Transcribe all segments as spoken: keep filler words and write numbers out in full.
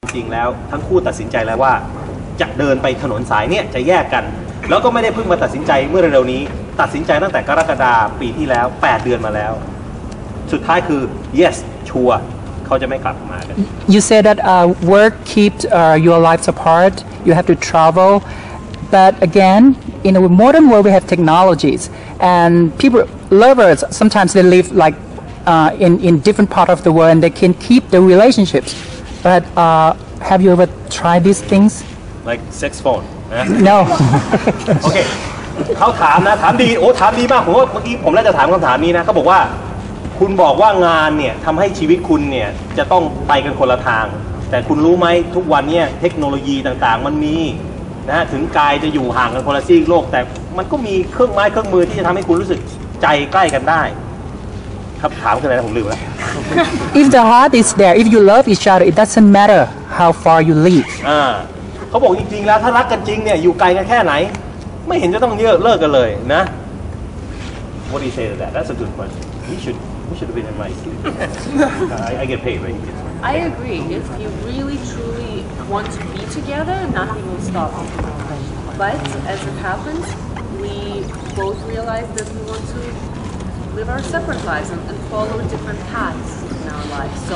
จริงแล้วทั้งคู่ตัดสินใจแล้วว่าจะเดินไปถนนสายเนี่ยจะแยกกันแล้วก็ไม่ได้เพิ่งมาตัดสินใจเมื่อเร็วๆนี้ตัดสินใจตั้งแต่กรกฎาคมปีที่แล้วแปดเดือนมาแล้วสุดท้ายคือ yes ชัวร์เขาจะไม่กลับมากัน You said that uh, work keeps uh, your lives apart. You have to travel, but again, in a modern world, we have technologies, and people lovers sometimes they live like uh, in in different part of the world, and they can keep the relationships. But uh, have you ever tried these things? like sex phone นะ No. โอเคเขาถามนะถามดีโอ้ถามดีมากผมว่าเมื่อกี้ผมน่าจะถามคำถามนี้นะเขาบอกว่าคุณบอกว่างานเนี่ยทำให้ชีวิตคุณเนี่ยจะต้องไปกันคนละทางแต่คุณรู้ไหมทุกวันเนี่ยเทคโนโลยีต่างๆมันมีนะถึงกายจะอยู่ห่างกันคนละซีกโลกแต่มันก็มีเครื่องไม้เครื่องมือที่จะทำให้คุณรู้สึกใจใกล้กันได้ครับถามคืออะไรนะผมลืมแล้ว If the heart is there, if you love each other, it doesn't matter how far you live. อ่าเขาบอกจริงๆแล้วถ้ารักกันจริงเนี่ยอยู่ไกลกันแค่ไหนไม่เห็นจะต้องเลิกเลิกกันเลยนะ What do you say to that? That's a good question. We should we should have been invited. I, I get paid, right? I agree. If you really truly want to be together, nothing will stop you. But as it happens, we both realize that we want to live our separate lives and, and follow different paths in our lives. So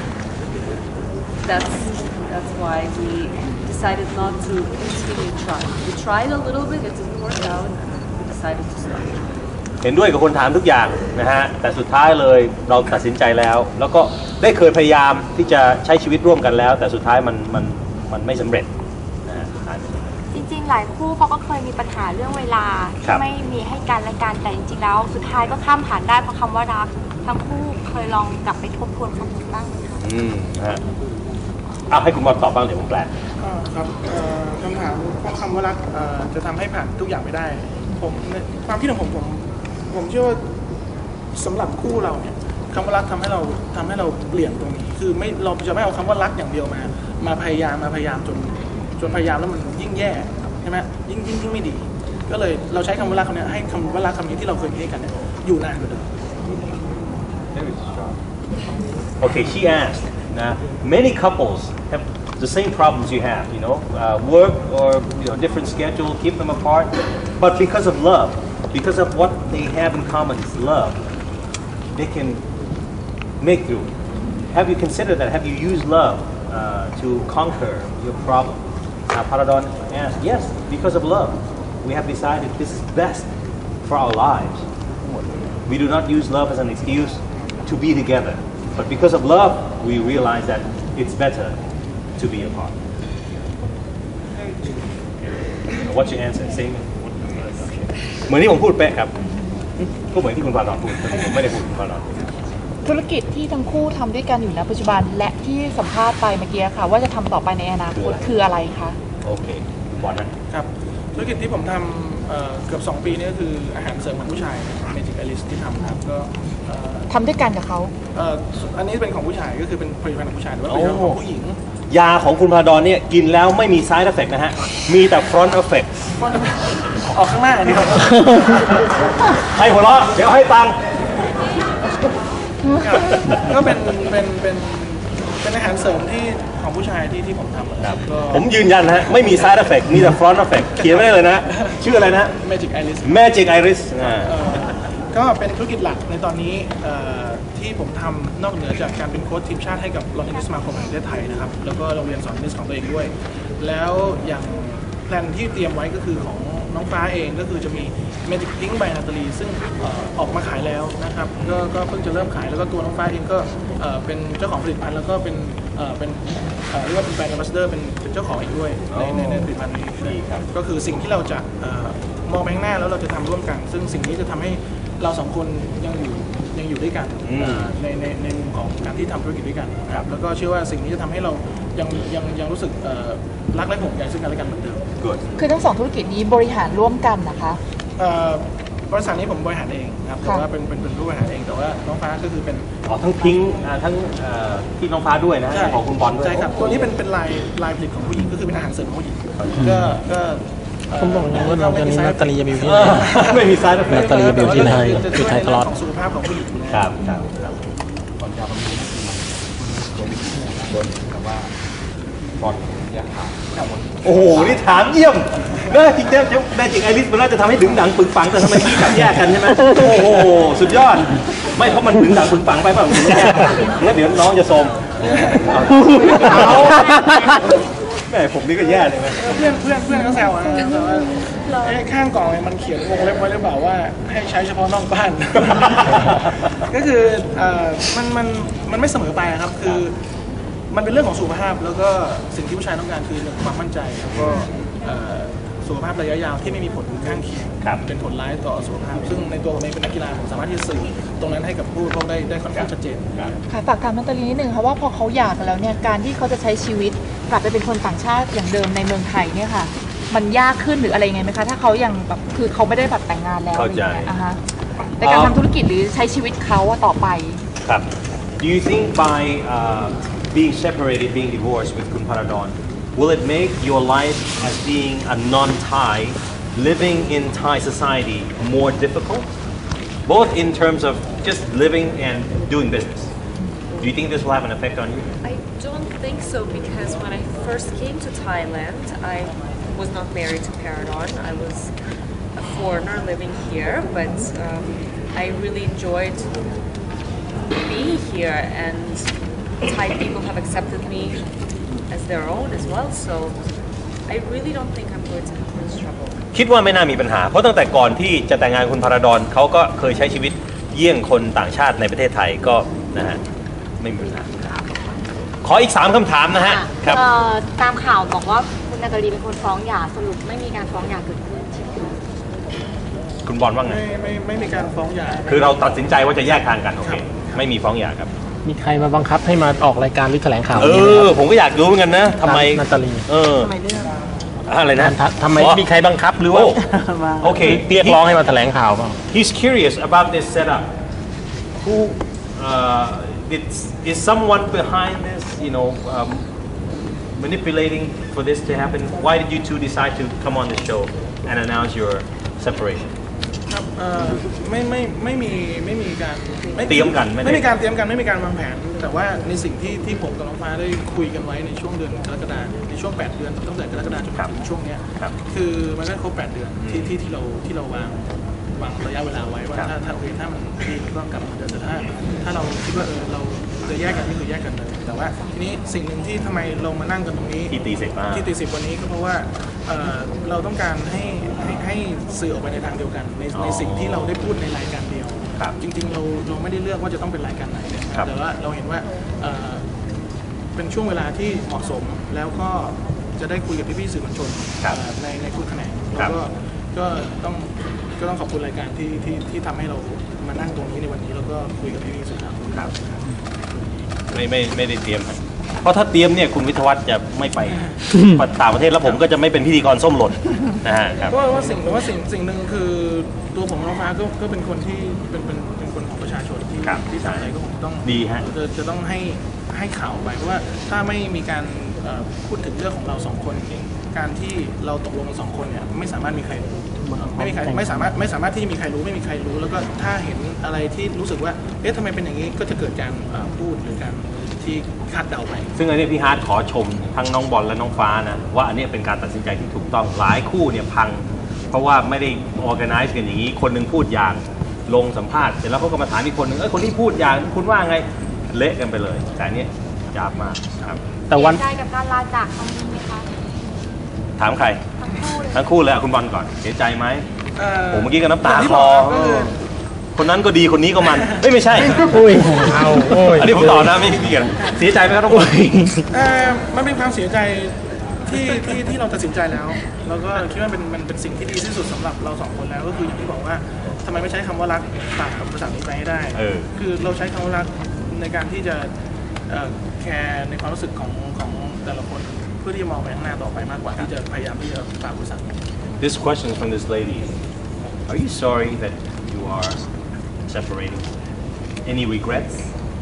that's that's why we decided not to continue trying. We tried a little bit, it didn't work out, and we decided to stop. เห็นด้วยกับคนถามทุกอย่างนะฮะแต่สุดท้ายเลยเราตัดสินใจแล้วแล้วก็ได้เคยพยายามที่จะใช้ชีวิตร่วมกันแล้วแต่สุดท้ายมันมันมันไม่สำเร็จนะฮะจริงๆหลายคู่เขาก็เคยมีปัญหาเรื่องเวลาที่ไม่มีให้กันและกันแต่จริงๆแล้วสุดท้ายก็ข้ามผ่านได้เพราะคำว่ารักทั้งคู่เคยลองกลับไปทบทวนคำนี้บ้างไหมคะอืมนะฮะเอาให้คุณบอลตอบบ้างเดี๋ยวผมแปลครับคำถามเพราะคำว่ารักจะทำให้ผ่านทุกอย่างไปได้ผมความคิดของผมผมผมเชื่อว่าสำหรับคู่เราเนี่ยคำว่ารักทำให้เราทำให้เราเปลี่ยนตรงนี้คือไม่เราจะไม่เอาคำว่ารักอย่างเดียวมามาพยายามมาพยายามจนจนพยายามแล้วมันยิ่งแย่ใช่ไหมยิ่งยิ่งยิ่งไม่ดีก็เลยเราใช้คำว่ารักคำนี้ให้คำว่ารักคำนี้ที่เราเคยมีให้กันเนี่ยอยู่นานกว่าเดิม Okay, she asked. Now, many couples have the same problems you have. You know, uh, work or you know different schedule keep them apart, but because of love, because of what they have in common is love, they can make through. Have you considered that? Have you used love uh, to conquer your problem? Now, Paradon asked, yes, because of love. We have decided this is best for our lives. We do not use love as an excuse to be together. But because of love, we realize that it's better to be apart. What's your answer? Same? เหมือนที่ผมพูดเป๊ะครับก็เหมือนที่คุณพาดอนพูดผมไม่ได้พูดคุณพาดอนธุรกิจที่ทั้งคู่ทำด้วยกันอยู่ณปัจจุบันและที่สัมภาษณ์ไปเมื่อกี้ค่ะว่าจะทำต่อไปในอนาคตคืออะไรคะโอเคบอลนะครับธุรกิจที่ผมทำเกือบสองปีนี้ก็คืออาหารเสริมของผู้ชาย Magic Alice ที่ทำครับก็ทำด้วยกันกับเขาอันนี้เป็นของผู้ชายก็คือเป็นผลิตภัณฑ์ของผู้ชายแต่ว่าเป็นของผู้หญิงยาของคุณพาดอนเนี่ยกินแล้วไม่มี side effect นะฮะมีแต่ front effect ออกข้างหน้านี่ครับให้หัวเราะเดี๋ยวให้ตังค์ก็เป็นเป็นเป็นเป็นอาหารเสริมที่ของผู้ชายที่ที่ผมทำครับผมยืนยันนะฮะไม่มี side effect มีแต่ front effect เขียนไว้เลยนะชื่ออะไรนะ Magic Iris Magic Iris ก็เป็นธุรกิจหลักในตอนนี้ที่ผมทำนอกเหนือจากการเป็นโค้ชทีมชาติให้กับโรงเรียนสมาคมแห่งประเทศไทยนะครับแล้วก็โรงเรียนสอนเทนนิสของตัวเองด้วยแล้วอย่างแพลนที่เตรียมไว้ก็คือของน้องฟ้าเองก็คือจะมี Magic Pink by Natalie ซึ่งออกมาขายแล้วนะครับก็ก็เพิ่งจะเริ่มขายแล้วก็ตัวน้องฟ้าเองก็เป็นเจ้าของผลิตภัณฑ์แล้วก็เป็นเป็นเรียกว่าเป็นแบรนด์แอมบาสเดอร์เป็นเป็นเจ้าของอีกด้วยในในผลิตภัณฑ์นี้ก็คือสิ่งที่เราจะมองไปข้างหน้าแล้วเราจะทำร่วมกันซึ่งสิ่งนี้จะทำให้เราสองคนยังอยู่ยังอยู่ด้วยกันในในในมุมของการที่ทำธุรกิจด้วยกันครับแล้วก็เชื่อว่าสิ่งนี้จะทำให้เรายังยังยังรู้สึกรักและห่วงใยซึ่งกันและกันเหมือนเดิมคือทั้งสองธุรกิจนี้บริหารร่วมกันนะคะบริษัทนี้ผมบริหารเองครับแต่ว่าเป็นเป็นเป็นผู้บริหารเองแต่ว่าน้องฟ้าก็คือเป็นอ๋อทั้งพิงทั้งที่น้องฟ้าด้วยนะของคุณบอลด้วยใช่ครับตัวนี้เป็นเป็นลายลายผลิตของผู้หญิงก็คือเป็นอาหารเสริมของผู้หญิงก็ก็ผมบอกว่าเราจะนี้นาตาลีจะมีที่ไม่มีไซด์นาตาลีจะมีที่ไทยที่ไทยตลอดของสุขภาพของผู้หญิงครับครับครับบอลโอ้โหนี่ถามเยี่ยมน่าจริงๆแม่จริงไอริสมันน่าจะทำให้ดึงดังปึงปังแต่ทำไมพี่จับแยกกันใช่ไหมโอ้โหสุดยอดไม่เพราะมันดึงดังปึงปังไปป่ะมันแยกแล้วเดี๋ยวน้องจะโซมแม่ผมนี่ก็แย่เลยนะเพื่อนเพื่อนเพื่อนก็แซวนะแต่ว่าไอ้ข้างกล่องเนี่ยมันเขียนวงเล็บไว้หรือเปล่าว่าให้ใช้เฉพาะนอกบ้าน ก็คือเอ่อมันมันมันไม่เสมอไปครับคือมันเป็นเรื่องของสุขภาพแล้วก็สิ่งที่ผู้ชายต้องการคือความมั่นใจแล้วก็เอ่อสุขภาพระยะยาวที่ไม่มีผลข้างเคียงเป็นผลร้ายต่อสุขภาพซึ่งในตัวผมเองเป็นนักกีฬาผมสามารถที่จะสื่อตรงนั้นให้กับผู้บริโภคได้ได้ค่อนข้างชัดเจนค่ะฝากถามนัตตาลีนิดนึงค่ะว่าพอเขาหย่ากันแล้วเนี่ยการที่เขาจะใช้ชีวิตกลับไปเป็นคนต่างชาติอย่างเดิมในเมืองไทยเนี่ยค่ะมันยากขึ้นหรืออะไรยังไงไหมคะถ้าเขายังแบบคือเขาไม่ได้แบบแต่งงานแล้วเข้าใจอะไรอย่างเงี้ยอ่ะฮะในการทำธุรกิจหรือใช้ชีวิตเขาอะต่อไปครับ Do you think by uh, being separated, being divorced with Kun Paradon, will it make your life as being a non-Thai, living in Thai society more difficult, both in terms of just living and doing business? Do you think this will have an effect on you? I don't think so because when I first came to Thailand, I was not married to Paradon. I was a foreigner living here, but um, I really enjoyed being here, and Thai people have accepted me as their own as well. So I really don't think I'm going to have this trouble. คิดว่าไม่น่ามีปัญหาเพราะตั้งแต่ก่อนที่จะแต่งงานคุณพาราดอนเขาก็เคยใช้ชีวิตเยี่ยงคนต่างชาติในประเทศไทยก็นะฮะไม่มีปัญหาขออีกสามคำถามนะฮะครับเอ่อตามข่าวบอกว่าคุณนาตาลีเป็นคนฟ้องหย่าสรุปไม่มีการฟ้องหย่าเกิดขึ้นใช่ไหมคะคุณบอลว่าไงไม่ไม่ไม่มีการฟ้องหย่าคือเราตัดสินใจว่าจะแยกทางกันโอเคไม่มีฟ้องหย่าครับมีใครมาบังคับให้มาออกรายการหรือแถลงข่าวเอนี้ไหมอครับผมก็อยากรู้เหมือนกันนะทำไมนาตาลีเอออะไรนะทำไมมีใครบังคับหรือว่าโอเคเรียกร้องให้มาแถลงข่าวเปล่า He's curious about this setup. Who uh, it's, is someone behind this, you know, um, manipulating for this to happen? Why did you two decide to come on the show and announce your separation? ครับเอ่อไม่ไม่ไม่มีไม่มีการเตรียมกันไม่ได้ไม่มีการเตรียมกันไม่มีการวางแผน แต่ว่าในสิ่งที่ที่ผมกับน้องฟ้าได้คุยกันไว้ในช่วงเดือนกรกฎาคมในช่วงแปดเดือนตั้งแต่กรกฎาคมจนถึงช่วงเนี้ยครับคือมันก็ครบแปดเดือนที่ที่ที่เราที่เราวางวางระยะเวลาไว้ว่าครับถ้าถ้าโอเคถ้ามันดีก็กลับมาเดินแต่ถ้าถ้าเราคิดว่าเออเราจะแยกกันก็คือแยกกันเลยแต่ว่าทีนี้สิ่งหนึ่งที่ทำไมเรามานั่งกันตรงนี้ที่ตีเสร็จมาที่ตีสิบวันนี้ก็เพราะว่าเอ่อเราต้องการให้ให้ให้สื่อออกไปในทางเดียวกันในในสิ่งที่เราได้พูดในรายการเดียวครับจริงๆเราเราไม่ได้เลือกว่าจะต้องเป็นรายการไหนนะครับ แต่ว่าเราเห็นว่าเอ่อเป็นช่วงเวลาที่เหมาะสมแล้วก็จะได้คุยกับพี่ๆสื่อมวลชนครับเอ่อในในทุกแขนงครัแล้บวก็ก็ต้องก็ต้องขอบคุณรายการที่ที่ที่ทำให้เรามานั่งตรงนี้ในวันนี้แล้วก็คุยกับพี่ๆสื่อมวลชนครับไม่ไม่ไม่ได้เตรียม เพราะถ้าเตรียมเนี่ยคุณวิทยวัฒน์จะไม่ไปต่างประเทศแล้วผมก็จะไม่เป็นพิธีกรส้มหล่นนะฮะครับเพราะว่าสิ่งว่าสิ่งสิ่งหนึ่งคือตัวผมน้องฟ้าก็ก็เป็นคนที่เป็นเป็นเป็นคนของประชาชนที่ครับที่ทำอะไรก็คงต้องดีฮะจะจะต้องให้ให้ข่าวไปเพราะว่าถ้าไม่มีการเอ่อพูดถึงเรื่องของเราสองคนเองการที่เราตกลงกันสองคนเนี่ยไม่สามารถมีใครรู้ไม่มีใครไม่สามารถไม่สามารถที่จะมีใครรู้ไม่มีใครรู้ แล้วก็ถ้าเห็นอะไรที่รู้สึกว่าเอ๊ะทำไมเป็นอย่างนี้ก็จะเกิดการเอ่อพูดหรือการที่คาดเดาไปซึ่งอันนี้พี่ฮาร์ดขอชมทั้งน้องบอลและน้องฟ้านะว่าอันนี้เป็นการตัดสินใจที่ถูกต้องหลายคู่เนี่ยพัง เพราะว่าไม่ได้ organize กันอย่างนี้ คนหนึ่งพูดอย่างลงสัมภาษณ์เสร็จแล้วเขาก็มาถามอีกคนหนึ่งเอ้ยคนที่พูดอย่างคุณว่าไงเละกันไปเลย แต่อันเนี้ยหยาบมากครับแต่วันเสียใจกับการลาจากครั้งนี้ไหมคะถามใครทั้งคู่เลยทั้งคู่เลยอ่ะคุณบอลก่อนเสียใจไหมเอ่อผมเมื่อกี้ก็น้ำตาย่งที่คบลกอก็คือคนนั้นก็ดีคนนี้ก็มันเอ้ยไม่ใช่อุ้ยเอาโอ้ยอันนี้ผมตอบนะไม่เกี่ยวเสียใจไหมครับทุกคนเอ่อมันเป็นความเสียใจที่ที่ที่เราตัดสินใจแล้ว แล้วก็คิดว่าเป็นมันเป็นสิ่งที่ดีที่สุดสำหรับเราสองคนแล้วก็คืออย่างที่บอกว่าทำไมไม่ใช้คำว่ารักฝากกับภาษานี้ไปให้ได้เออคือเราใช้คำว่ารักในการที่จะเอ่อแคร์ในความรู้สึกของของแต่ละคนเพื่อที่จะมองไปข้างหน้าต่อไปมากกว่าที่จะพยายามที่จะฝากภาษา This question is from this lady. Are you sorry that you are separating? Any regrets?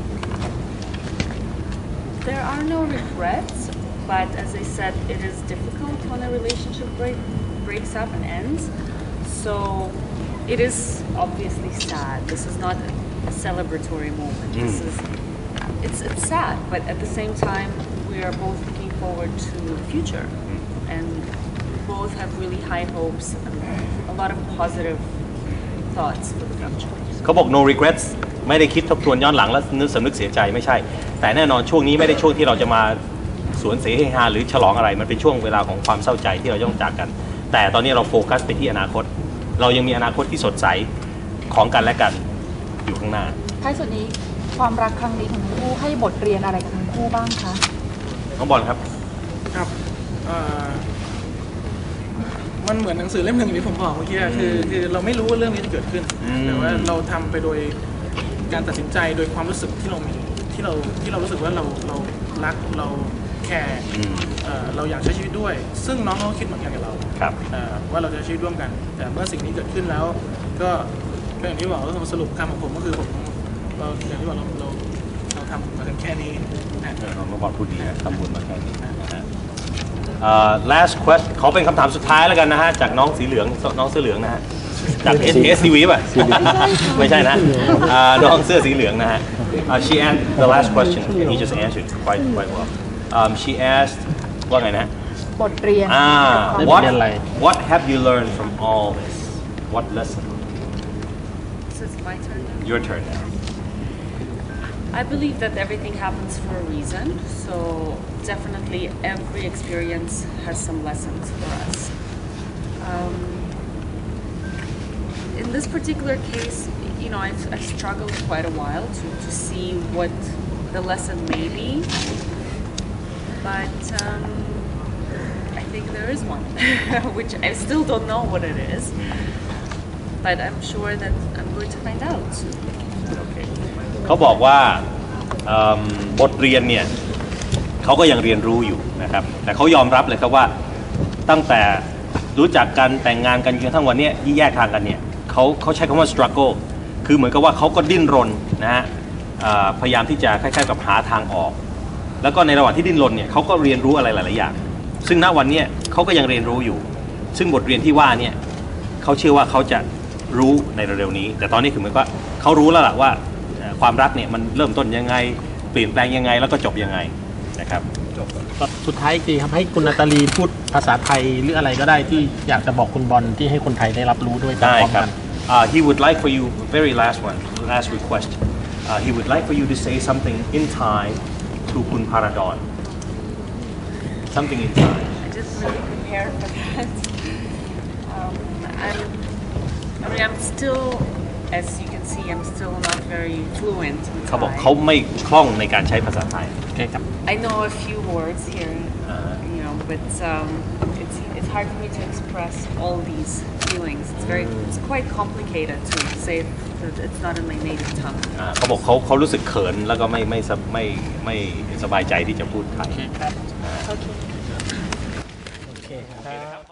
There are no regrets, but as I said, it is difficult when a relationship break, breaks up and ends. So it is obviously sad. This is not a celebratory moment. This is it's it's sad, but at the same time, we are both looking forward to the future, and both have really high hopes and a lot of positive thoughts for the future. เขาบอก no regrets ไม่ได้คิดทบทวนย้อนหลังแล้วนึกสำนึกเสียใจไม่ใช่แต่แน่นอนช่วงนี้ไม่ได้ช่วงที่เราจะมาสวนเสเฮฮาหรือฉลองอะไรมันเป็นช่วงเวลาของความเศร้าใจที่เราต้องจากกันแต่ตอนนี้เราโฟกัสไปที่อนาคตเรายังมีอนาคตที่สดใสของกันและกันอยู่ข้างหน้าท้ายสุดนี้ความรักครั้งนี้ของทั้งคู่ให้บทเรียนอะไรกับทั้งคู่บ้างคะน้องบอลครับครับมันเหมือนหนังสือเล่มหนึ่งที่ผมบอกเมื่อกี้คือคือเราไม่รู้ว่าเรื่องนี้จะเกิดขึ้นแต่ว่าเราทำไปโดยการตัดสินใจโดยความรู้สึกที่เรามีที่เราที่เรารู้สึกว่าเราเรารักเราแคร์เราอยากใช้ชีวิตด้วยซึ่งน้องเขาคิดเหมือนกันกับเราว่าเราจะใช้ชีวิตร่วมกันแต่เมื่อสิ่งนี้เกิดขึ้นแล้วก็ก็อย่างที่บอกก็สรุปคำของผมก็คือผมเราอย่างที่บอกเราเราเราทำมาถึงแค่นี้นะน้องบอลพูดดีนะทำบุญมาแค่นี้last question ขอเป็นคำถามสุดท้ายแล้วกันนะฮะจากน้องสีเหลืองน้องเสื้อเหลืองนะฮะจาก เอส ที วี ป่ะไม่ใช่นะน้องเสื้อสีเหลืองนะฮะ she asked the last question and he just answered quite quite well um, she asked ว่าไงนะบทเรียน ah what what have you learned from all this what lesson so it's my turn now? your turn now I believe that everything happens for a reason, so definitely every experience has some lessons for us. Um, in this particular case, you know, I've, I've struggled quite a while to, to see what the lesson may be, but um, I think there is one, which I still don't know what it is, but I'm sure that I'm going to find out soon. Okay. เขาบอกว่าบทเรียนเนี่ยเขาก็ยังเรียนรู้อยู่นะครับแต่เขายอมรับเลยครับว่าตั้งแต่รู้จักกันแต่งงานกันจนทั้งวันนี้ที่แยกทางกันเนี่ยเขาเขาใช้คำว่า struggle คือเหมือนกับว่าเขาก็ดิ้นรนนะฮะพยายามที่จะคล้ายๆกับหาทางออกแล้วก็ในระหว่างที่ดิ้นรนเนี่ยเขาก็เรียนรู้อะไรหลายๆอย่างซึ่งณวันนี้เขาก็ยังเรียนรู้อยู่ซึ่งบทเรียนที่ว่าเนี่ยเขาเชื่อว่าเขาจะรู้ในเร็วๆนี้แต่ตอนนี้คือเหมือนกับเขารู้แล้วล่ะว่าความรักเนี่ยมันเริ่มต้นยังไงเปลี่ยนแปลงยังไงแล้วก็จบยังไงนะครับสุดท้ายจริงครับให้คุณนาตาลีพูดภาษาไทยหรืออะไรก็ได้ที่อยากจะบอกคุณบอลที่ให้คนไทยได้รับรู้ด้วยได้ครับ he would like for you very last one last request uh, he would like for you to say something in Thai to คุณพาราดอน something in Thai I just really prepared for that um, I'm I mean I'm still as you can see I'm still not very fluent in Thai เขาบอกเขาไม่คล่องในการใช้ภาษาไทย I know a few words here you know but um, it's it's hard for me to express all these feelings it's very it's quite complicated to say that it's not in my native tongue เขาบอกเขาเขารู้สึกเขินแล้วก็ไม่ไม่ไม่ไม่สบายใจที่จะพูดไทยโอเค